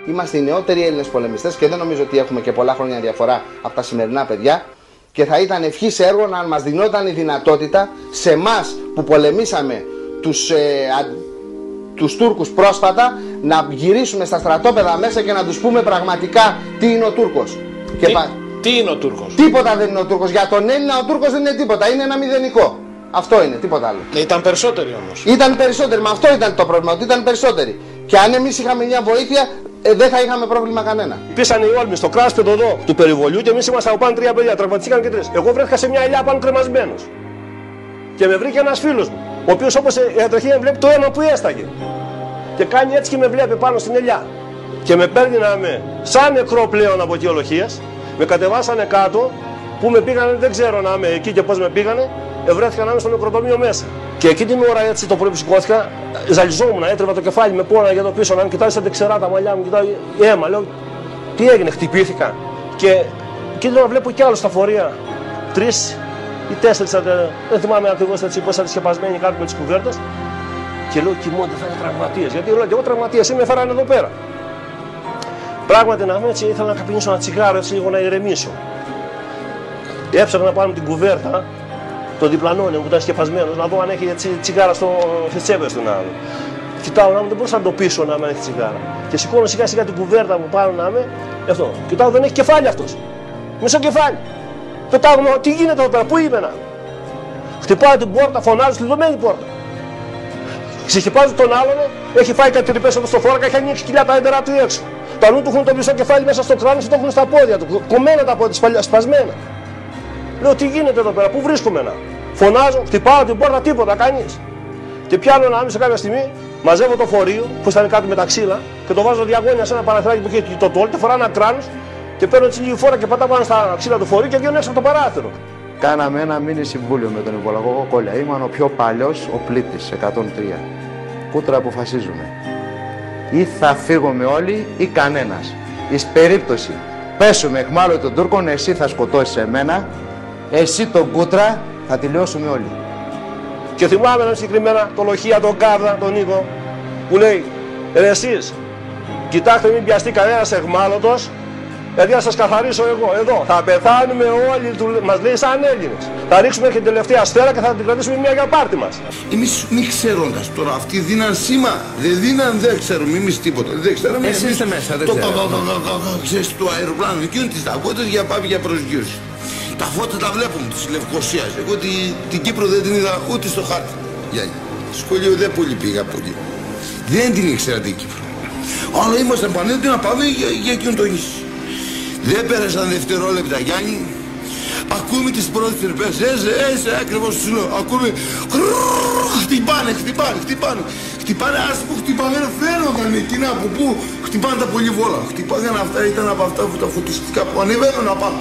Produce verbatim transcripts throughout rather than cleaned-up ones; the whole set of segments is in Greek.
Είμαστε οι νεότεροι Έλληνες πολεμιστές και δεν νομίζω ότι έχουμε και πολλά χρόνια διαφορά από τα σημερινά παιδιά. Και θα ήταν ευχής έργο να μας δινόταν η δυνατότητα σε εμάς που πολεμήσαμε τους, ε, α, τους Τούρκους πρόσφατα να γυρίσουμε στα στρατόπεδα μέσα και να τους πούμε πραγματικά τι είναι ο Τούρκος. Τι, πα... τι είναι ο Τούρκος? Τίποτα δεν είναι ο Τούρκος. Για τον Έλληνα ο Τούρκος δεν είναι τίποτα. Είναι ένα μηδενικό. Αυτό είναι, τίποτα άλλο. Ναι, ήταν περισσότεροι όμως. Ήταν περισσότεροι, με αυτό ήταν το πρόβλημα, ότι ήταν περισσότεροι. Και αν εμείς είχαμε μια βοήθεια, ε, δεν θα είχαμε πρόβλημα κανένα. Πήσανε οι Όλμοι στο κράσπεδο εδώ του περιβολιού και εμείς ήμασταν από πάνω τρία παιδιά. Τραυματιστήκαν και τρεις. Εγώ βρέθηκα σε μια ελιά πάνω κρεμασμένος. Και με βρήκε ένας φίλος μου, ο οποίος όπως η ιατρική με βλέπει το αίμα που έσταγε. Και κάνει έτσι και με βλέπει πάνω στην ελιά. Και με παίρνει να είμαι σαν νεκρό πλέον από αιτιολογίας. Με κατεβάσανε κάτω, που με πήγανε, δεν ξέρω να είμαι εκεί και πώς με πήγανε. Ευρέθηκα να είμαι στο νεκροτομείο μέσα. Και εκεί την ώρα έτσι το πρωί που σηκώθηκα, ζαλιζόμουν, έτρεβα το κεφάλι με πόνα για το πίσω. Να κοιτάζει τα δεξερά τα μαλλιά μου, κοιτάω αίμα. Λέω, τι έγινε, χτυπήθηκα. Και εκεί τώρα βλέπω κι άλλο στα φορεία. Τρεις ή τέσσερις, δεν θυμάμαι ακριβώς έτσι πώς αντισκεπασμένοι κάτω με τις κουβέρτες. Και λέω, κοιμώνται, θα είναι τραυματίες. Γιατί λέω, και εγώ τραυματίες είμαι, φέρανε εδώ πέρα. Πράγματι να είμαι έτσι, ήθελα να καπνίσω ένα τσιγάρο έτσι λίγο να ηρεμήσω. Έψαχνα να πάρω την κουβέρτα. Το διπλανό είναι που ήταν σκεπασμένος, να δω αν έχει έτσι, τσιγάρα στο, στις τσέπες του να. Κοιτάω να μου, δεν μπορούσα να το πείσω να μην έχει τσιγάρα. Και σηκώνω σιγά σιγά την κουβέρτα μου πάνω να είμαι. Αυτό. Κοιτάω, δεν έχει κεφάλι αυτός. Μισό κεφάλι. Πετάω, τι γίνεται εδώ πέρα, πού είμαι να. Χτυπάω την πόρτα, φωνάζω στη δεδομένη πόρτα. Ξεχυπάζω τον άλλον, έχει φάει κάτι τρυπές εδώ στο φόρακα, έχει ανοίξει κοιλιά τα έντερα του έξω. Τα νου του έχουν το μισό κεφάλι μέσα στο κράνο και το έχουν στα πόδια του. Κομμένα τα πόδια, σπασμένα. Λέω, τι γίνεται εδώ πέρα, πού βρίσκομαι να. Φωνάζω, χτυπάω την πόρτα, τίποτα, κανείς. Και πιάνω να είμαι σε κάποια στιγμή, μαζεύω το φορείο που ήταν κάτω με τα ξύλα και το βάζω διαγώνια σε ένα παραθυράκι που είχε το τόλ και φοράω ένα κράνος και παίρνω έτσι λίγη φόρα και πατάω πάνω στα ξύλα του φορείου και βγαίνω έξω από το παράθυρο. Κάναμε ένα μίνι συμβούλιο με τον υπολογό Κόλια. Ήμουν ο πιο παλιός, ο πλήτης, εκατόν τρία. Κούτρα αποφασίζουμε. Ή θα φύγουμε όλοι ή κανένας. Εις περίπτωση πέσουμε εχμάλωτοι των Τούρκων, εσύ θα σκοτώσεις εμένα. Εσύ τον Κούτρα, θα τελειώσουμε όλοι. Και θυμάμαι ένα συγκεκριμένα το Λοχεία, τον Κάρδα, τον Νίκο, που λέει, ρε εσείς, κοιτάξτε μην πιαστεί κανένας εχμάλωτος, γιατί θα σας καθαρίσω εγώ, εδώ, θα πεθάνουμε όλοι, μας λέει σαν Έλληνες. Θα ρίξουμε και την τελευταία σφαίρα και θα την κρατήσουμε μια για πάρτι μας. Εμείς μη ξέροντας τώρα, αυτοί δίναν σήμα, δεν δίναν, δεν ξέρουμε εμείς τίποτα, δεν ξέραμε. Εσείς είστε μέσα, δεν ξέρετε. Ξέρεις το αεροπλάνο, εκείνο τις ταγότες για πάμε για προσγείωση. Τα φώτα τα βλέπουμε της Λευκωσίας. Εγώ τη, την Κύπρο δεν την είδα ούτε στο χάρτη. Για σχολείο δεν πολύ πήγα πολύ. Δεν την ήξερα την Κύπρο. Αλλά ήμασταν πανέτοιμοι να πάμε για, για εκείνο το νησί. Δεν πέρασαν δευτερόλεπτα, Γιάννη. Ακούμε τις πρώτες τρυπές. Έσε, έσε, ακριβώς σου λέω. Ακούμε. Χτυπάνε, χτυπάνε, χτυπάνε. Χτυπάνε, ας που χτυπάνε, φαίνονταν εκείνα από πού χτυπάνε τα πολυβόλα. Χτυπάγαν αυτά, ήταν από αυτά που τα φωτιστικά που ανεβαίνουν να πάμε.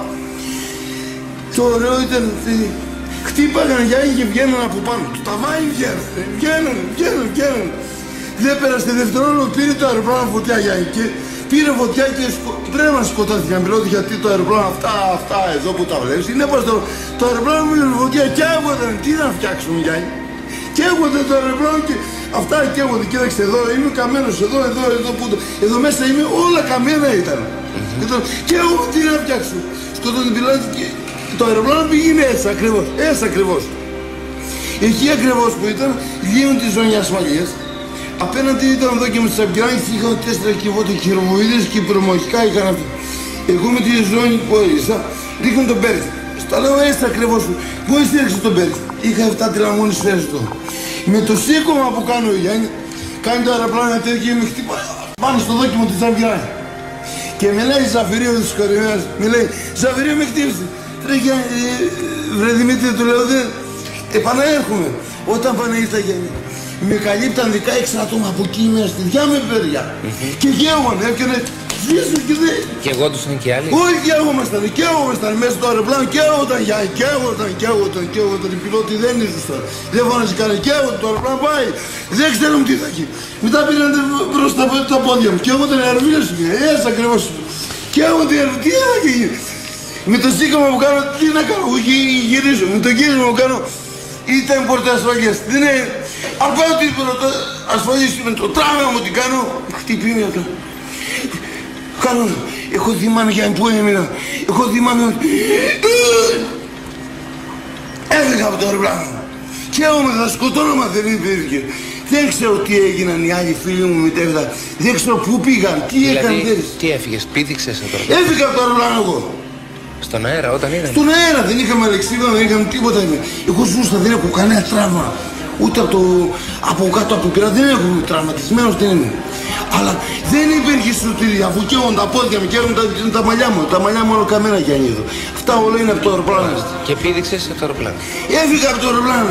Το ωραίο ήταν ότι χτύπαγαν Γιάννη και βγαίνουν από πάνω. Το ταβάνι βγαίνουν, βγαίνουν, βγαίνουν, βγαίνουν. Δεν πέρασε δευτερόλεπτο, πήρε το αεροπλάνο φωτιά Γιάννη και πήρε φωτιά και σκο... πρέπει να σκοτώθηκαν. Μιλώ γιατί το αεροπλάνο αυτά, αυτά εδώ που τα βλέπεις είναι πως το, το αεροπλάνο μου πήρε φωτιά και έγωταν. Τι να φτιάξουμε Γιάννη. Και έγωταν το αεροπλάνο και αυτά και έγωταν. Κοίταξε εδώ, είμαι καμένος εδώ, εδώ, εδώ, που το... εδώ μέσα είμαι όλα καμένα ήταν. Mm-hmm. Και, το... και εγώ τι να φτιάξω. Σκοτώ την πιλάτη και το αεροπλάνο πήγαινε έτσι ακριβώς, έτσι ακριβώς. Εκεί ακριβώς που ήταν, γίνουν τη ζώνη ασφαλείας. Απέναντι ήταν εδώ και με τους Αμπικράνες είχαν τέσσερα κυβότια χειροβοίδες και προμοχικά είχαν αυτή. Εγώ με τη ζώνη που έρισα, ρίχνουν τον Πέρι. Στα λέω έτσι ακριβώς, πού εσύ έριξε τον Πέρι. Είχα εφτά τηλαμόνες σφαίρες εδώ. Με το σήκωμα που κάνω ο Γιάννη, κάνει το αεροπλάνο τέτοιο και με χτυπάει πάνω στο δόκιμο της Αμπικράνες. Και με λέει Ζαφυρίου της Κορυφαίας, με λέει Ζαφυρίου με χτύπησε. Ρε Γιάννη, βρε Δημήτρη, του λέω δεν, επαναέρχομαι. Όταν πάνε ήρθα Γιάννη, με καλύπταν δεκαέξι άτομα από εκεί μέσα στη διά με παιδιά. Mm-hmm. Και γέγονε, έφτιανε, ζήσουν και δεν. Και εγώ τους ήταν και άλλοι. Όχι γέγομασταν, γέγομασταν μέσα στο αεροπλάνο, γέγονταν Γιάννη, γέγονταν, γέγονταν, γέγονταν, οι πιλότοι δεν ήρθαν. Δεν φώναζε κανένα, γέγονταν, το αεροπλάνο πάει. Δεν ξέρουμε τι θα γίνει. Μετά πήγανε μπροστά τα πόδια μου, γέγονταν οι αρβίλες μου, έτσι ακριβώς. Γέγονταν, τι θα γίνει. Με το σήκωμα που κάνω, τι να κάνω, όχι γυρίζω, με το γύρισμα που κάνω, ήταν πόρτα ασφαλείας. Δεν είναι, αν πάω την πόρτα ασφαλείας με το τράβημα μου την κάνω, χτυπεί μια τώρα. κάνω, εγώ θυμάμαι για που έμεινα, εγώ θυμάμαι ότι έφυγα από το αεροπλάνο και όμως θα σκοτώνομα δεν υπήρχε. Δεν ξέρω τι έγιναν οι άλλοι φίλοι μου μετέφτα, δεν ξέρω πού πήγαν, τι δηλαδή, έκαναν. Τι έφυγες, πήδηξες από το αεροπλάνο? Έφυγα από το αεροπλάνο εγώ. Στον αέρα όταν είδαμε? Στον αέρα, δεν είχαμε αλεξίδα, δεν είχαμε τίποτα. Εγώ ζούσα, δεν έχω κανένα τραύμα. Ούτε από, το, από κάτω από το πειρά, δεν έχω τραυματισμένος, δεν είμαι. Αλλά δεν υπήρχε σωτηρία, αφού καίγουν τα πόδια μου, καίγουν τα, τα μαλλιά μου. Τα μαλλιά μου όλο καμένα κι αν είδω. Αυτά όλα είναι από το αεροπλάνο. Και πήδηξες από το αεροπλάνο? Έφυγα από το αεροπλάνο.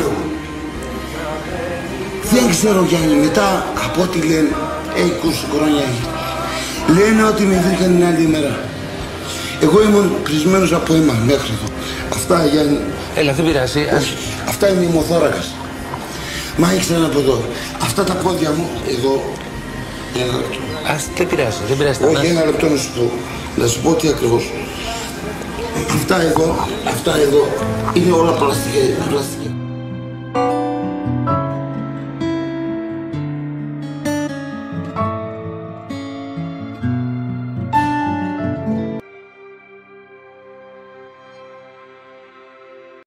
Δεν ξέρω κι αν μετά από ό,τι λένε, έχει είκοσι χρόνια. Λένε ότι με βρήκαν την άλλη μέρα. Εγώ ήμουν κλεισμένος από αίμα μέχρι εδώ. Αυτά για... Έλα, δεν πειράζει. Όχι, αυτά είναι η μοθώρακας. Μα ήξερα από εδώ. Αυτά τα πόδια μου, εδώ, ένα λεπτό. Ας, δεν πειράζει, δεν πειράζει. Όχι, ένα λεπτό να σου πω. Να σου πω τι ακριβώς. Αυτά εδώ, αυτά εδώ, είναι όλα πλαστικά. πλαστικά.